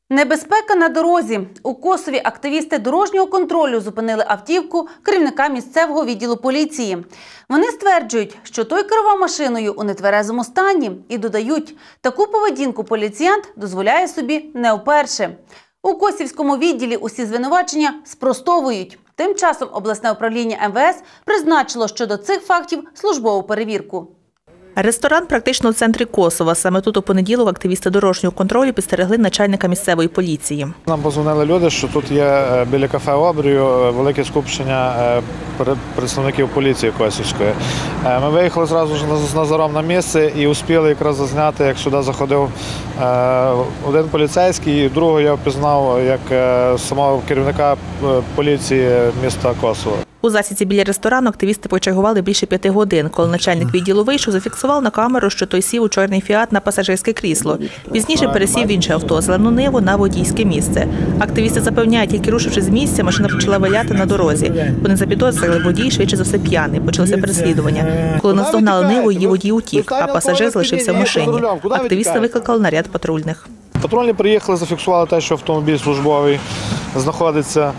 Небезпека на дорозі. У Косові активісти дорожнього контролю зупинили автівку керівника місцевого відділу поліції. Вони стверджують, що той керував машиною у нетверезому стані і додають, таку поведінку поліціянт дозволяє собі не вперше. У Косівському відділі усі звинувачення спростовують. Тим часом обласне управління МВС призначило щодо цих фактів службову перевірку. Ресторан практично у центрі Косова. Саме тут у понеділок активісти дорожнього контролю підстерегли начальника місцевої поліції. Нам позвонили люди, що тут є біля кафе «Обрію» велике скупчення представників поліції Косівської. Ми виїхали одразу ж з Назаром на місце і успіли якраз зазняти, як сюди заходив один поліцейський, і другого я впізнав як самого керівника поліції міста Косово. У засідці біля ресторану активісти почергували більше 5 годин. Коли начальник відділу вийшов, зафіксував на камеру, що той сів у чорний «Фіат» на пасажирське крісло. Пізніше пересів в інше авто, зелену Ниву, на водійське місце. Активісти запевняють, тільки рушивши з місця, машина почала виляти на дорозі. Вони запідозрили, водій швидше за все п'яний. Почалося переслідування. Коли наздогнали Ниву, її водій утік, а пасажир залишився в машині. Активісти викликали наряд патрульних. Патрульні приїхали, зафіксували те, що автомобіль службовий знаходиться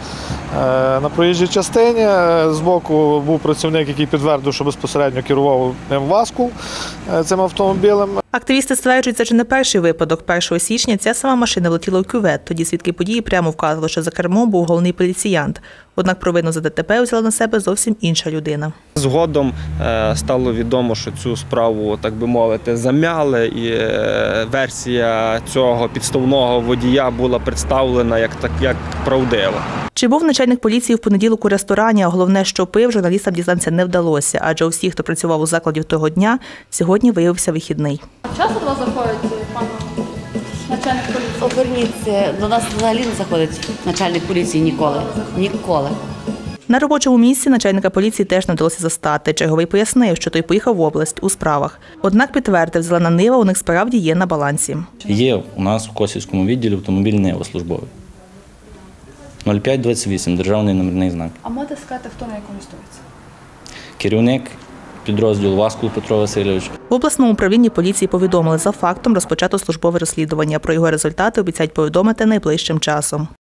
на проїжджій частині. Збоку був працівник, який підтвердив, що безпосередньо керував ним «Васкул» цим автомобілем. Активісти стверджують, це вже не перший випадок. 1 січня ця сама машина влетіла у кювет. Тоді свідки події прямо вказували, що за кермом був головний поліціянт. Однак провину за ДТП взяла на себе зовсім інша людина. Згодом стало відомо, що цю справу, так би мовити, зам'яли, і версія цього підставного водія була представлена як правдива. Чи був начальник поліції в понеділок у ресторані, а головне, що пив, журналістам дізнатися не вдалося, адже у всіх, хто працював у закладі того дня, сьогодні виявився вихідний. Часто до вас заходить пан начальник поліції? Оберніться, до нас взагалі не заходить начальник поліції ніколи. Ніколи. На робочому місці начальника поліції теж не вдалося застати. Черговий пояснив, що той поїхав в область у справах. Однак підтвердив, зелена Нива у них справді є на балансі. Є у нас в Косівському відділі автомобіль Нива службовий. 0528, державний номерний знак. А можете сказати, хто нею користується? Керівник підрозділу «Васкул» Петро Васильович. В обласному управлінні поліції повідомили, за фактом розпочато службове розслідування. Про його результати обіцяють повідомити найближчим часом.